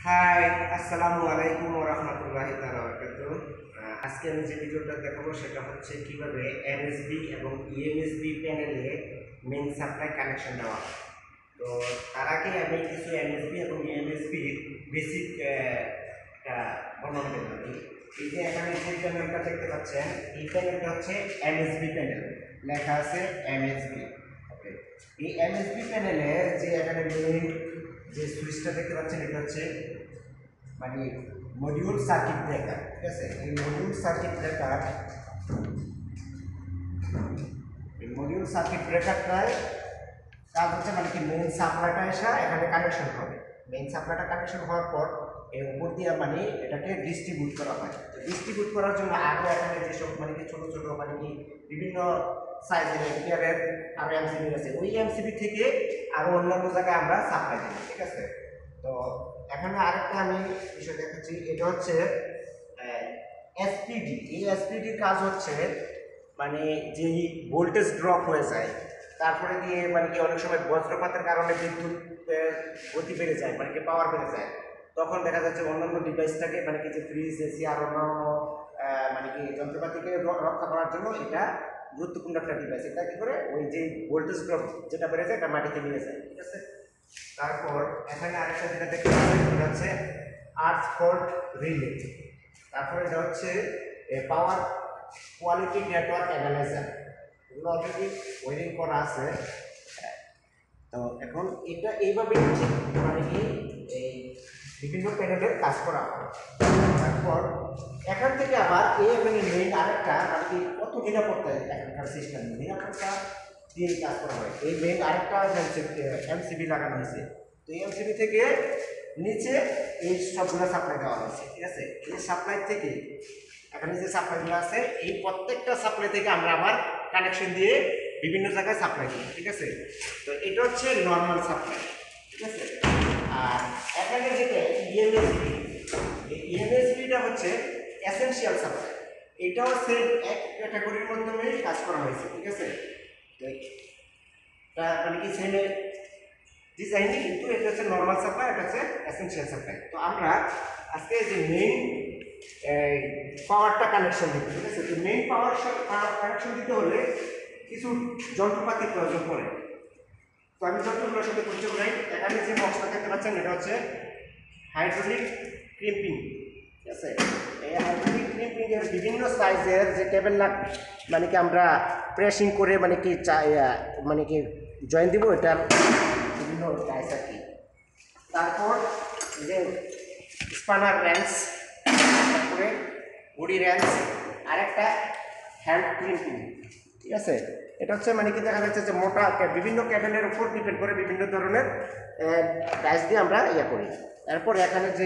High, আসসালামু আলাইকুম ওয়া রাহমাতুল্লাহি তাআলা ওয়া বারাকাতুহু। আজকে আমি যে ভিডিওটা দেখাবো সেটা হচ্ছে কিভাবে এমএসবি এবং ইএমএসবি প্যানেলে মেইন সাপ্লাই কানেকশন দেওয়া হয়। তো তার আগে আমি কিছু এমএসবি এবং ইএমএসবি বেসিক একটা বর্ণনা দেব। এই যে এখানে যে প্যানেলটা দেখতে পাচ্ছেন, এই প্যানেলটা হচ্ছে এমএসবি প্যানেল, লেখা আছে এমএসবি। ওকে, এই এমএসবি প্যানেলের যে এখানে মেইন যে সুইচটা দেখতে পাচ্ছেন, এটা হচ্ছে মানে মডিউল সার্কিট ব্রেকার। ঠিক আছে, এই মডিউল সার্কিট ব্রেকারটায় কাজ হচ্ছে মানে কি মেইন সাপ্লাইটা এসে এখানে কানেকশন হবে। মেইন সাপ্লাইটা কানেকশন হওয়ার পর এর উপর দিয়ে মানে এটাকে ডিস্ট্রিবিউট করা হয়। ডিস্ট্রিবিউট করার জন্য আগে এখানে যেসব মানে কি ছোটো ছোটো মানে কি বিভিন্ন সাইজের এম্পিয়ারের আরও এমসিবি আছে, ওই এমসিবি থেকে আরও অন্যান্য জায়গায় আমরা সাপ্লাই দিই। ঠিক আছে, তো এখানে আরেকটা আমি বিষয় দেখাচ্ছি, এটা হচ্ছে এসপিডি। এই এসপিডির কাজ হচ্ছে মানে যেই ভোল্টেজ ড্রপ হয়ে যায়, তারপরে দিয়ে মানে কি অনেক সময় বজ্রপাতের কারণে বিদ্যুতের গতি বেড়ে যায়, মানে কি পাওয়ার বেড়ে যায়, তখন দেখা যাচ্ছে অন্যান্য ডিভাইসটাকে মানে কি যে ফ্রিজ, এসি আর অন্যান্য মানে কি যন্ত্রপাতিকে রক্ষা করার জন্য এটা গুরুত্বপূর্ণ একটা ডিভাইস। এটা কি করে ওই যে ভোল্টেজ ড্রপ যেটা বেড়ে যায় এটা মাটিতে নিয়ে যায়। ঠিক আছে, তারপর এখানে আরেকটা যেটা দেখতে পাচ্ছেন সেটা হচ্ছে আর্থ ফল্ট রিলে। তারপরে এটা হচ্ছে পাওয়ার কোয়ালিটি নেটওয়ার্ক অ্যানালাইজার। এগুলো অলরেডি ওয়েরিং করা আছে। তো এখন এটা এইভাবে ঠিক মানে কি এই বিভিন্ন প্যানেলের কাজ করা হয়। তারপর এখান থেকে আবার এই মানে মেইন আরেকটা মানে কি কত নিরাপত্তা এখানকার সিস্টেম নিরাপত্তা দিয়ে কাজ করা হয়। এই মেইন আরেকটা এমসিবি লাগানো হয়েছে। তো এই এমসিবি থেকে নিচে এই সবগুলো সাপ্লাই দেওয়া হয়েছে। ঠিক আছে, এই সাপ্লাই থেকে এখানে যে সাপ্লাইগুলো আছে, এই প্রত্যেকটা সাপ্লাই থেকে আমরা আবার কানেকশন দিয়ে বিভিন্ন জায়গায় সাপ্লাই দিই। ঠিক আছে, তো এটা হচ্ছে নর্মাল সাপ্লাই। ঠিক আছে, আর এখানে যেটা ইএমএসবি, এই ইএমএসবিটা হচ্ছে এসেনশিয়াল সাপ্লাই। এটাও সেম এক ক্যাটাগরির মাধ্যমে কাজ করা হয়েছে। ঠিক আছে, তো এটা মানে কি সেম ডিজাইনই, কিন্তু এটা হচ্ছে নর্মাল সাপ্লাই, এটা হচ্ছে এসেনশিয়াল সাপ্লাই। তো আমরা আজকে যে মেইন পাওয়ারটা কানেকশন দিতে, ঠিক আছে, তো মেইন পাওয়ার কানেকশন দিতে হলে কিছু যন্ত্রপাতির প্রয়োজন পড়ে। তো আমি যন্ত্রগুলোর সাথে পরিচয় করাই। এখানে যে বক্সটা দেখতে পাচ্ছেন এটা হচ্ছে হাইড্রোলিক ক্রিম্পিং। ঠিক আছে, এই হাইড্রোলিক ক্রিম্পিং এর বিভিন্ন সাইজের যে কেবল লাগবে মানে কি আমরা প্রেসিং করে মানে কি মানে কি জয়েন দিব, এটার বিভিন্ন সাইজ আর কি। তারপর যে স্পানার র্যান্স, তারপরে বডি র্যান্স, আরেকটা হ্যান্ড ক্রিম্পিং। ঠিক আছে, এটা হচ্ছে মানে কি দেখা যাচ্ছে যে মোটা বিভিন্ন ক্যাবেলের উপর ডিপেন্ড করে বিভিন্ন ধরনের ডাইস দিয়ে আমরা ইয়ে করি। এরপর এখানে যে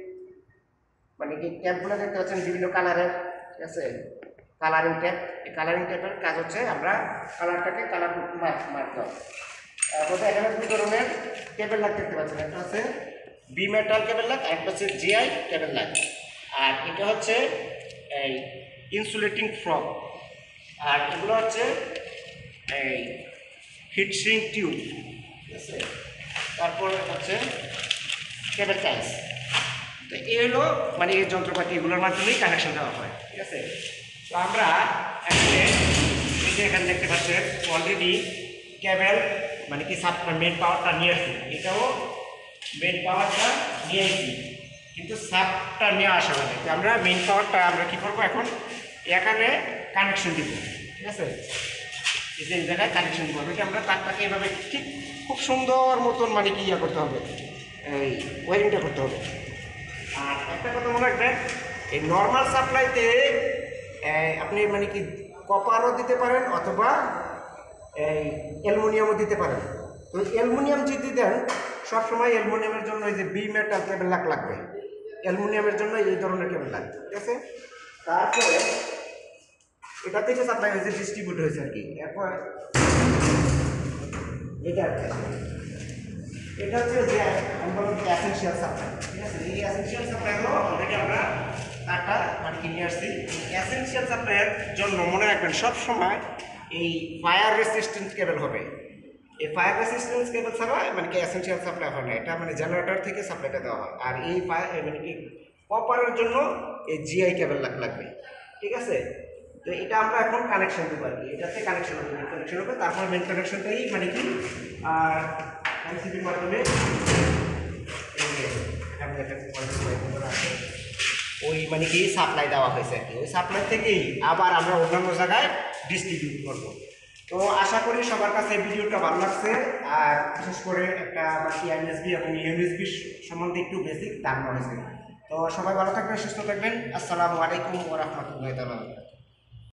মানে কি ট্যাপগুলো দেখতে পাচ্ছেন বিভিন্ন কালারের। ঠিক আছে, কালারিং ট্যাপ। এই কালারিং ট্যাপের কাজ হচ্ছে আমরা কালারটাকে কালার মার্ক দেওয়া। তারপরে এখানে দুই ধরনের কেবল লাগ দেখতে পাচ্ছেন, একটা হচ্ছে বি মেটাল কেবল লাগ, একটা হচ্ছে জিআই কেবল লাগ। আর এটা হচ্ছে এই ইনসুলেটিং ফ্রক। আর এগুলো হচ্ছে এই হিট শ্রিঙ্ক টিউব। ঠিক আছে, তারপর হচ্ছে কেবল টাইস। তো এই হলো মানে এই যন্ত্রপাতি, এগুলোর মাধ্যমেই কানেকশন দেওয়া হয়। ঠিক আছে, তো আমরা এখানে এই যে এখানে দেখতে পাচ্ছেন অলরেডি কেবল মানে কি মেন পাওয়ারটা নিয়ে আসছি, এটাও মেন পাওয়ারটা নিয়ে আসছি, কিন্তু সাবটা নিয়ে আসা হবে। তো আমরা মেন পাওয়ারটা আমরা কী করবো এখন এখানে কানেকশন দিব। ঠিক আছে, এই যে জায়গায় কানেকশন দিব, এটা আমরা তারটাকে এভাবে ঠিক খুব সুন্দর মতন মানে কি ইয়ে করতে হবে, এই ওয়ারিংটা করতে হবে। আর একটা কথা মনে রাখবেন, এই নর্মাল সাপ্লাইতে আপনি মানে কি কপারও দিতে পারেন অথবা এই অ্যালুমিনিয়ামও দিতে পারেন। তো অ্যালুমিনিয়াম যদি দেন, সবসময় অ্যালুমিনিয়ামের জন্য এই যে বি মেটাল কেবল লাগবে, অ্যালুমিনিয়ামের জন্য এই ধরনের কেবল লাগবে। ঠিক আছে, তারপরে এটা থেকে সাপ্লাই হয়েছে, ডিস্ট্রিবিউট হয়েছে আর কি। এরপর এটা হচ্ছে যে আমরা এসেনশিয়াল সাপ্লাই। ঠিক আছে, এই এসেনশিয়াল সাপ্লাইগুলো অলরেডি আমরা তারটা মানে কিনে আসছি। এসেনশিয়াল সাপ্লাইয়ের জন্য মনে রাখবেন সবসময় এই ফায়ার রেসিস্ট্যান্ট কেবল হবে। এই ফায়ার রেসিস্ট্যান্স কেবল ছাড়া মানে কি এসেনশিয়াল সাপ্লাই হয় না, এটা মানে জেনারেটর থেকে সাপ্লাইটা দেওয়া হয়। আর এই ফায়ার মানে কি কপারের জন্য এই জিআই কেবল লাগবে, ঠিক আছে। তো এটা আমরা এখন কানেকশন দেবো আর কি, এটাতে কানেকশন হবে, কানেকশন হবে, তারপর মেন কানেকশনটাই মানে কি আর এমসিবির মাধ্যমে এই যে এখানে একটা আছে ওই মানে কি সাপ্লাই দেওয়া হয়েছে আর কি, ওই সাপ্লাই থেকেই আবার আমরা অন্যান্য জায়গায় ডিস্ট্রিবিউট করবো। তো আশা করি সবার কাছে এই ভিডিওটা ভালো লাগছে, আর বিশেষ করে একটা এমএসবি এবং ইউএসবি সম্বন্ধে একটু বেসিক ধারণা হয়েছে। তো সবাই ভালো থাকবেন, সুস্থ থাকবেন। আসসালামু আলাইকুম ওয়া রাহমাতুল্লাহি তাআলা।